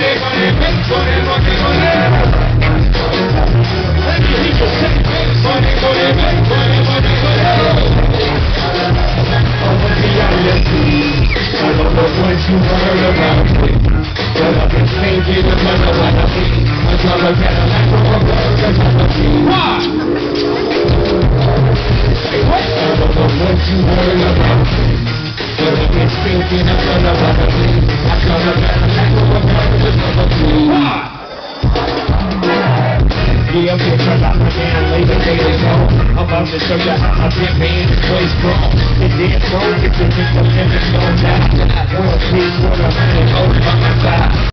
You heard about me, but I've been thinking about what I mean. I'm gonna get a lack of a word because I'm a team. Why? I don't know what you heard about me, but I've been thinking about what I mean. I'm gonna get a lack of a word because I'm a team. Why? Yeah, bitch, I got my damn later daily zone. I'm about to show you how my campaign is place grown. It's dead broke, it's a different living, no doubt. World peace, what a minute, hold by my side.